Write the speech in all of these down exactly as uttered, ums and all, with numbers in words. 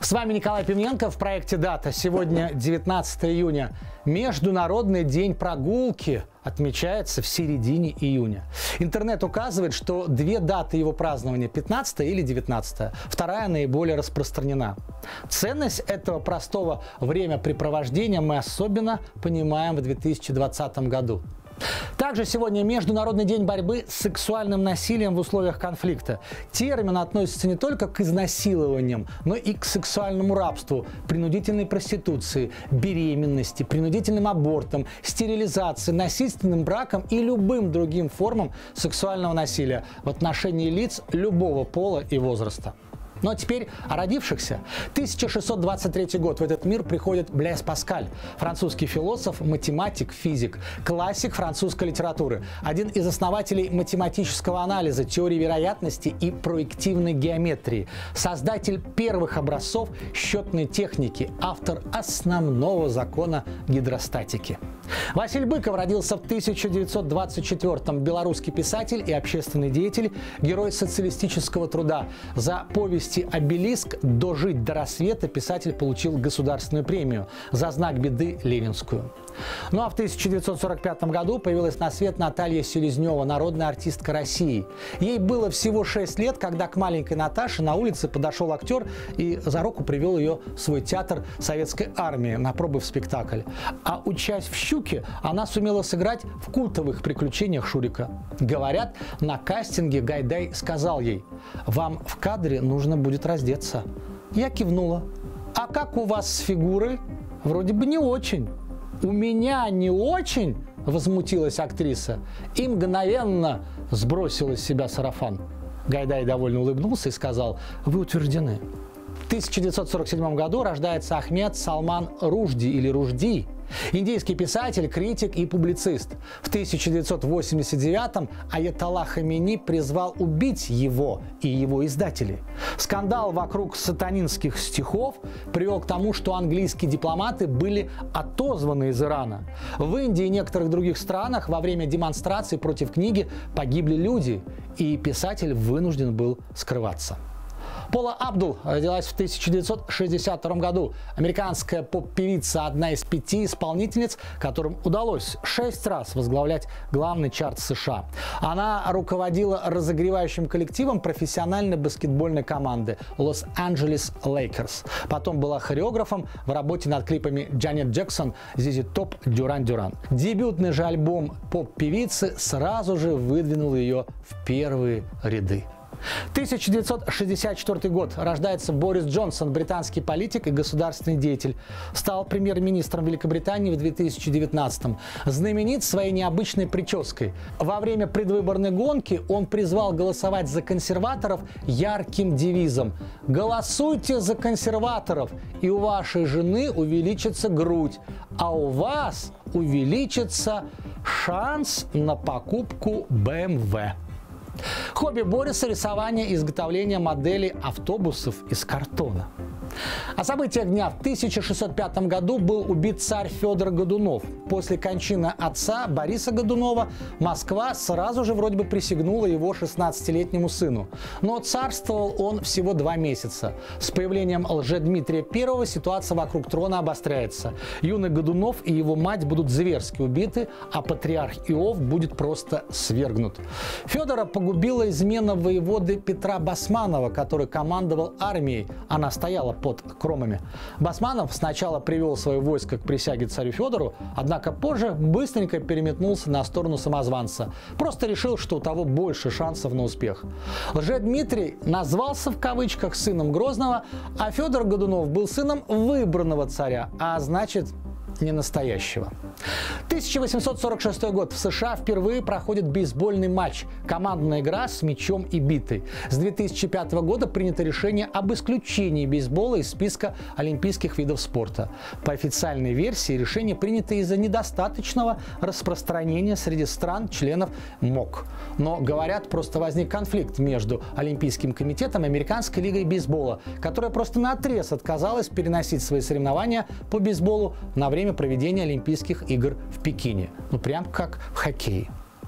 С вами Николай Пименко в проекте «Дата». Сегодня девятнадцатое июня. Международный день прогулки отмечается в середине июня. Интернет указывает, что две даты его празднования – пятнадцатое или девятнадцатое. Вторая наиболее распространена. Ценность этого простого времяпрепровождения мы особенно понимаем в две тысячи двадцатом году. Также сегодня Международный день борьбы с сексуальным насилием в условиях конфликта. Термин относится не только к изнасилованиям, но и к сексуальному рабству, принудительной проституции, беременности, принудительным абортам, стерилизации, насильственным бракам и любым другим формам сексуального насилия в отношении лиц любого пола и возраста. Ну а теперь о родившихся. тысяча шестьсот двадцать третий год. В этот мир приходит Блез Паскаль, французский философ, математик, физик, классик французской литературы, один из основателей математического анализа, теории вероятности и проективной геометрии, создатель первых образцов счетной техники, автор основного закона гидростатики. Василий Быков родился в тысяча девятьсот двадцать четвёртом. Белорусский писатель и общественный деятель, герой социалистического труда. За повесть «Обелиск» «Дожить до рассвета» писатель получил государственную премию, за знак беды – Ленинскую. Ну а в тысяча девятьсот сорок пятом году появилась на свет Наталья Селезнева, народная артистка России. Ей было всего шесть лет, когда к маленькой Наташе на улице подошел актер и за руку привел ее в свой театр советской армии на пробы в спектакль. А учась в «Щуке», она сумела сыграть в культовых приключениях Шурика. Говорят, на кастинге Гайдай сказал ей: «Вам в кадре нужно будет раздеться». Я кивнула. «А как у вас с фигурой?» «Вроде бы не очень». «У меня не очень?» – возмутилась актриса и мгновенно сбросила с себя сарафан. Гайдай довольно улыбнулся и сказал: «Вы утверждены». В тысяча девятьсот сорок седьмом году рождается Ахмед Салман Рушди или Рушди, индийский писатель, критик и публицист. В тысяча девятьсот восемьдесят девятом Аятолла Хамени призвал убить его и его издателей. Скандал вокруг сатанинских стихов привел к тому, что английские дипломаты были отозваны из Ирана. В Индии и некоторых других странах во время демонстраций против книги погибли люди, и писатель вынужден был скрываться. Пола Абдул родилась в тысяча девятьсот шестьдесят втором году. Американская поп-певица, одна из пяти исполнительниц, которым удалось шесть раз возглавлять главный чарт США. Она руководила разогревающим коллективом профессиональной баскетбольной команды Лос-Анджелес Лейкерс. Потом была хореографом в работе над клипами Джанет Джексон, Зизи Топ, Дюран Дюран. Дебютный же альбом поп-певицы сразу же выдвинул ее в первые ряды. тысяча девятьсот шестьдесят четвёртый год. Рождается Борис Джонсон, британский политик и государственный деятель. Стал премьер-министром Великобритании в две тысячи девятнадцатом. Знаменит своей необычной прической. Во время предвыборной гонки он призвал голосовать за консерваторов ярким девизом: «Голосуйте за консерваторов, и у вашей жены увеличится грудь, а у вас увеличится шанс на покупку бэ эм вэ». Хобби Бориса – рисование и изготовление моделей автобусов из картона. О событиях дня. В тысяча шестьсот пятом году был убит царь Федор Годунов. После кончины отца Бориса Годунова Москва сразу же вроде бы присягнула его шестнадцатилетнему сыну. Но царствовал он всего два месяца. С появлением Лжедмитрия Первого ситуация вокруг трона обостряется. Юный Годунов и его мать будут зверски убиты, а патриарх Иов будет просто свергнут. Федора погубила измена воеводы Петра Басманова, который командовал армией. Она стояла под Кромами. Басманов сначала привел свое войско к присяге царю Федору, однако позже быстренько переметнулся на сторону самозванца. Просто решил, что у того больше шансов на успех. Лжедмитрий назвался в кавычках сыном Грозного, а Федор Годунов был сыном выбранного царя, а значит, не настоящего. тысяча восемьсот сорок шестой год. В США впервые проходит бейсбольный матч. Командная игра с мячом и битой. С две тысячи пятого года принято решение об исключении бейсбола из списка олимпийских видов спорта. По официальной версии решение принято из-за недостаточного распространения среди стран-членов МОК. Но, говорят, просто возник конфликт между Олимпийским комитетом и Американской лигой бейсбола, которая просто наотрез отказалась переносить свои соревнования по бейсболу на время проведения Олимпийских игр в Пекине. Ну, прям как в хоккее.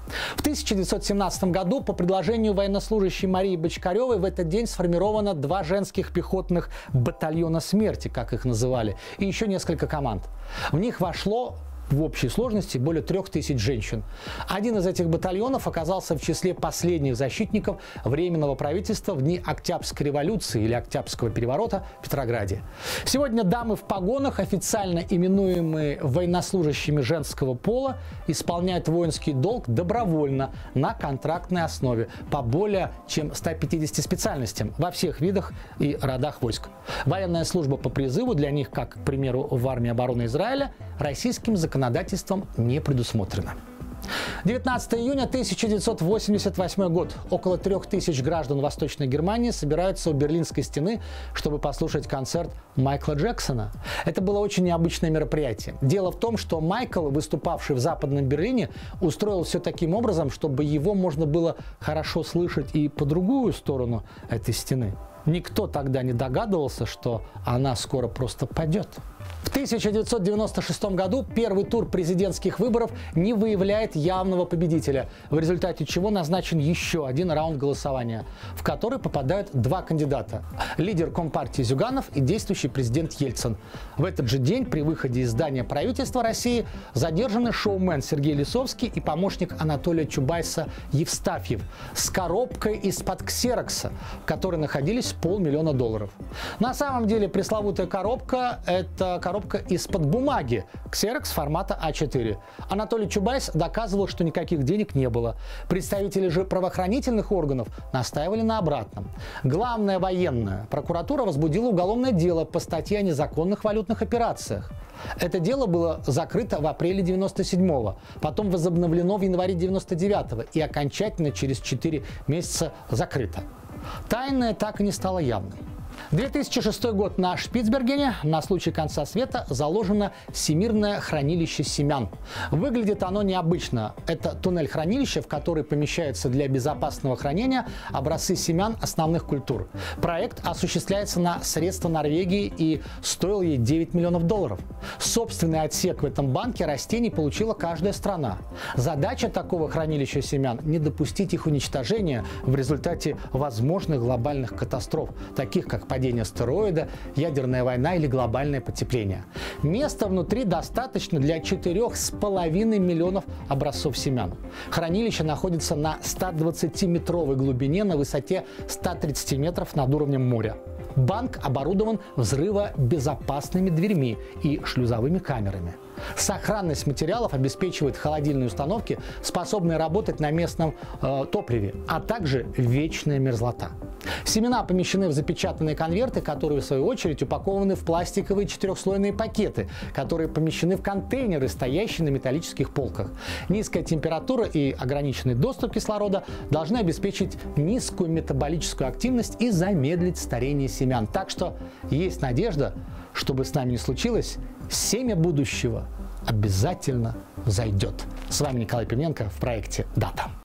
В тысяча девятьсот семнадцатом году по предложению военнослужащей Марии Бочкаревой в этот день сформировано два женских пехотных батальона смерти, как их называли, и еще несколько команд. В них вошло в общей сложности более трех тысяч женщин. Один из этих батальонов оказался в числе последних защитников Временного правительства в дни Октябрьской революции или Октябрьского переворота в Петрограде. Сегодня дамы в погонах, официально именуемые военнослужащими женского пола, исполняют воинский долг добровольно на контрактной основе по более чем ста пятидесяти специальностям во всех видах и родах войск. Военная служба по призыву для них, как, к примеру, в армии обороны Израиля, российским законодательством не предусмотрено. девятнадцатого июня тысяча девятьсот восемьдесят восьмой год. Около трех тысяч граждан Восточной Германии собираются у Берлинской стены, чтобы послушать концерт Майкла Джексона. Это было очень необычное мероприятие. Дело в том, что Майкл, выступавший в Западном Берлине, устроил все таким образом, чтобы его можно было хорошо слышать и по другую сторону этой стены. Никто тогда не догадывался, что она скоро просто падет. В тысяча девятьсот девяносто шестом году первый тур президентских выборов не выявляет явного победителя, в результате чего назначен еще один раунд голосования, в который попадают два кандидата – лидер Компартии Зюганов и действующий президент Ельцин. В этот же день при выходе из здания правительства России задержаны шоумен Сергей Лисовский и помощник Анатолия Чубайса Евстафьев с коробкой из-под ксерокса, в которой находились полмиллиона долларов. На самом деле пресловутая коробка – это коробка из-под бумаги, ксерокс формата а четыре. Анатолий Чубайс доказывал, что никаких денег не было. Представители же правоохранительных органов настаивали на обратном. Главная военная прокуратура возбудила уголовное дело по статье о незаконных валютных операциях. Это дело было закрыто в апреле девяносто седьмого, потом возобновлено в январе девяносто девятого и окончательно через четыре месяца закрыто. Тайное так и не стало явным. две тысячи шестой год. На Шпицбергене на случай конца света заложено Всемирное хранилище семян. Выглядит оно необычно. Это туннель-хранилище, в который помещаются для безопасного хранения образцы семян основных культур. Проект осуществляется на средства Норвегии и стоил ей девять миллионов долларов. Собственный отсек в этом банке растений получила каждая страна. Задача такого хранилища семян – не допустить их уничтожения в результате возможных глобальных катастроф, таких как падение астероида, ядерная война или глобальное потепление. Места внутри достаточно для четырёх с половиной миллионов образцов семян. Хранилище находится на стодвадцатиметровой глубине на высоте ста тридцати метров над уровнем моря. Банк оборудован взрывобезопасными дверьми и шлюзовыми камерами. Сохранность материалов обеспечивает холодильные установки, способные работать на местном э, топливе, а также вечная мерзлота. Семена помещены в запечатанные конверты, которые в свою очередь упакованы в пластиковые четырехслойные пакеты, которые помещены в контейнеры, стоящие на металлических полках. Низкая температура и ограниченный доступ кислорода должны обеспечить низкую метаболическую активность и замедлить старение семян. Так что есть надежда, что бы с нами ни случилось, семя будущего обязательно взойдет. С вами Николай Пименко в проекте «Дата».